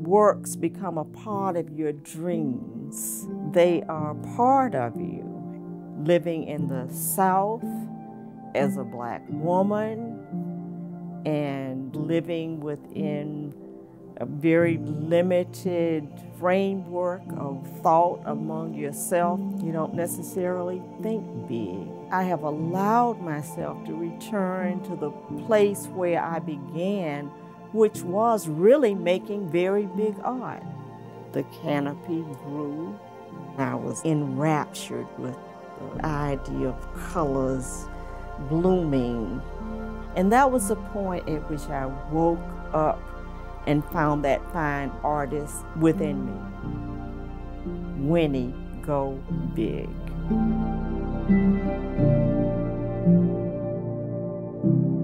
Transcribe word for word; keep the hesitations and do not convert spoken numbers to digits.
works become a part of your dreams. They are part of you. Living in the South as a Black woman and living within a very limited framework of thought among yourself, you don't necessarily think big. I have allowed myself to return to the place where I began, which was really making very big art. The canopy grew. I was enraptured with the idea of colors blooming. And that was the point at which I woke up and found that fine artist within me. Wini, go big.